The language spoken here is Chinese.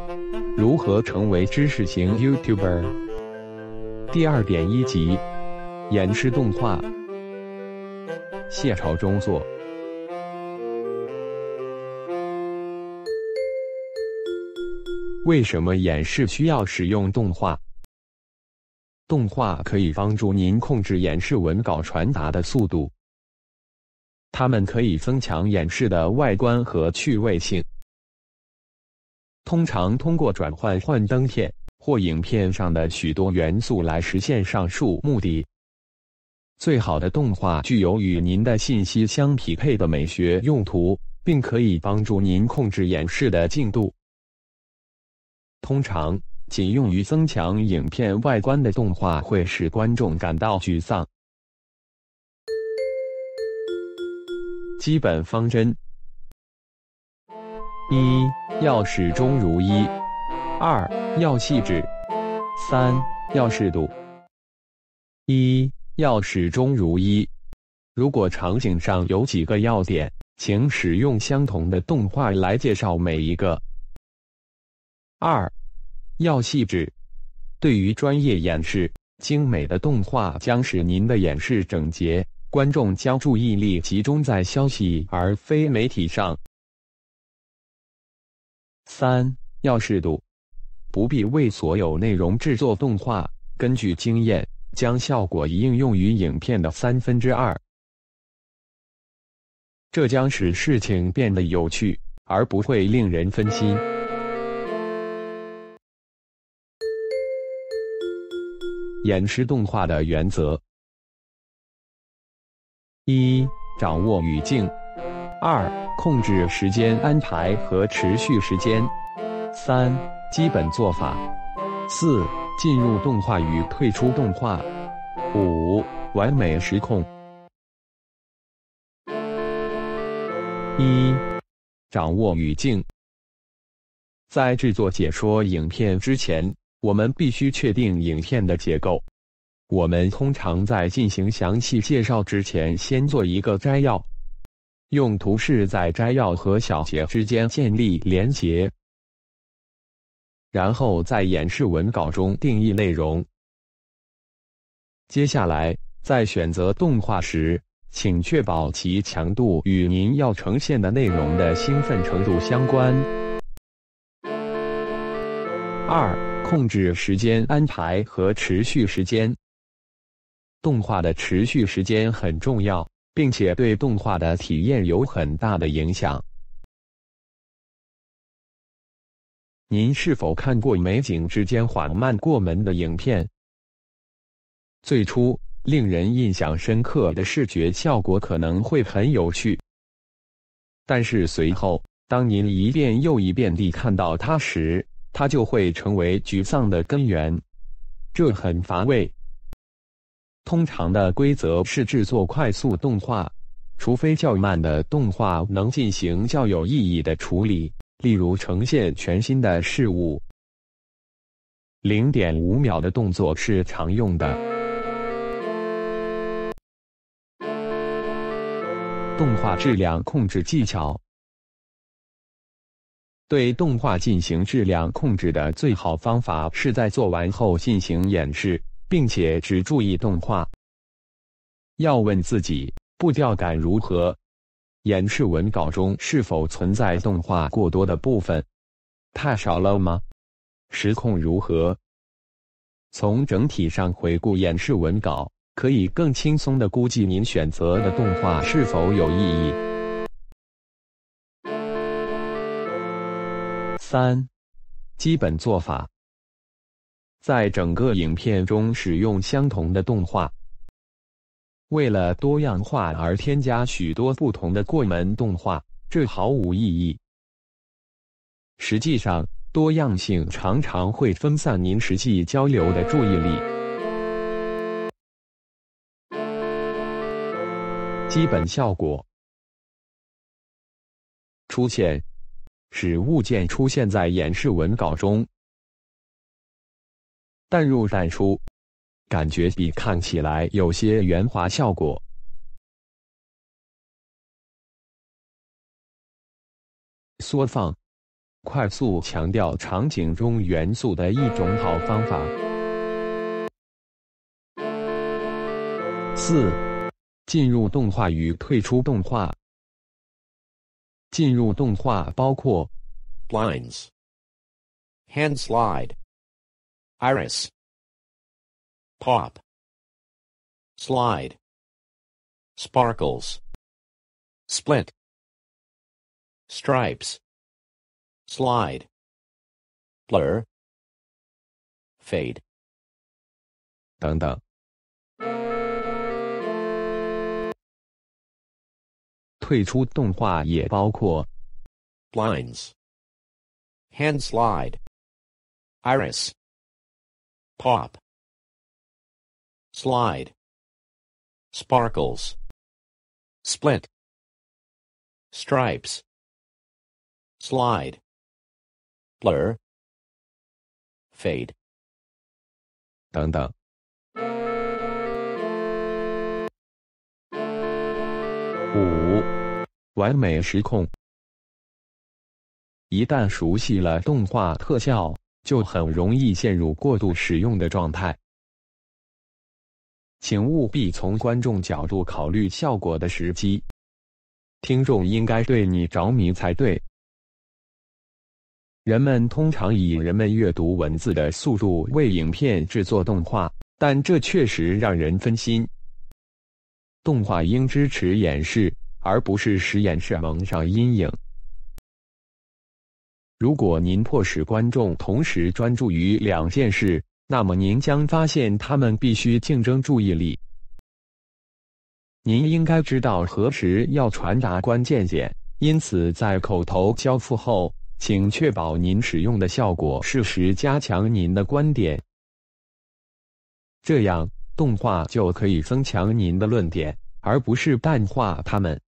如何成为知识型 YouTuber？ 第2.1集，演示动画。谢朝中作。为什么演示需要使用动画？动画可以帮助您控制演示文稿传达的速度，它们可以增强演示的外观和趣味性。通常通过转换幻灯片或影片上的许多元素来实现上述目的。最好的动画具有与您的信息相匹配的美学用途，并可以帮助您控制演示的进度。通常，仅用于增强影片外观的动画会使观众感到沮丧。基本方针：一、要始终如一；二、要细致；三、要适度。一、要始终如一。如果场景上有几个要点，请使用相同的动画来介绍每一个。二、要细致。对于专业演示，精美的动画将使您的演示整洁，观众将注意力集中在消息而非媒体上。三、要适度。不必为所有内容制作动画，根据经验，将效果应用于影片的2/3。这将使事情变得有趣，而不会令人分心。演示动画的原则：一、掌握语境；二、控制时间安排和持续时间；三、基本做法；四、进入动画与退出动画；五、完美实控。一、掌握语境。在制作解说影片之前，我们必须确定影片的结构。我们通常在进行详细介绍之前，先做一个摘要，用图示在摘要和小节之间建立连结，然后在演示文稿中定义内容。接下来，在选择动画时，请确保其强度与您要呈现的内容的兴奋程度相关。二、控制时间安排和持续时间。动画的持续时间很重要，并且对动画的体验有很大的影响。您是否看过美景之间缓慢过门的影片？最初，令人印象深刻的视觉效果可能会很有趣，但是随后，当您一遍又一遍地看到它时，它就会成为沮丧的根源。这很乏味。通常的规则是制作快速动画，除非较慢的动画能进行较有意义的处理，例如呈现全新的事物。0.5秒的动作是常用的。动画质量控制技巧。对动画进行质量控制的最好方法是在做完后进行演示，并且只注意动画。要问自己，步调感如何？演示文稿中是否存在动画过多的部分？太少了吗？实控如何？从整体上回顾演示文稿，可以更轻松地估计您选择的动画是否有意义。三、基本做法。在整个影片中使用相同的动画。为了多样化而添加许多不同的过门动画，这毫无意义。实际上，多样性常常会分散您实际交流的注意力。基本效果。出现。使物件出现在演示文稿中。淡入淡出，感觉比看起来有些圆滑效果。缩放， 快速强调场景中元素的一种好方法。4. 进入动画与退出动画。进入动画包括 blinds, hand slide, iris, pop, slide, sparkles, split, stripes, slide, blur, fade 等等。退出动画也包括 blinds, hand slide, iris, pop, slide, sparkles, split, stripes, slide, blur, fade 等等。5. 完美实控。一旦熟悉了动画特效，就很容易陷入过度使用的状态。请务必从观众角度考虑效果的时机，听众应该对你着迷才对。人们通常以人们阅读文字的速度为影片制作动画，但这确实让人分心。动画应支持演示，而不是使演示蒙上阴影。如果您迫使观众同时专注于两件事，那么您将发现他们必须竞争注意力。您应该知道何时要传达关键点，因此在口头交付后，请确保您使用的效果适时加强您的观点。这样，动画就可以增强您的论点，而不是淡化它们。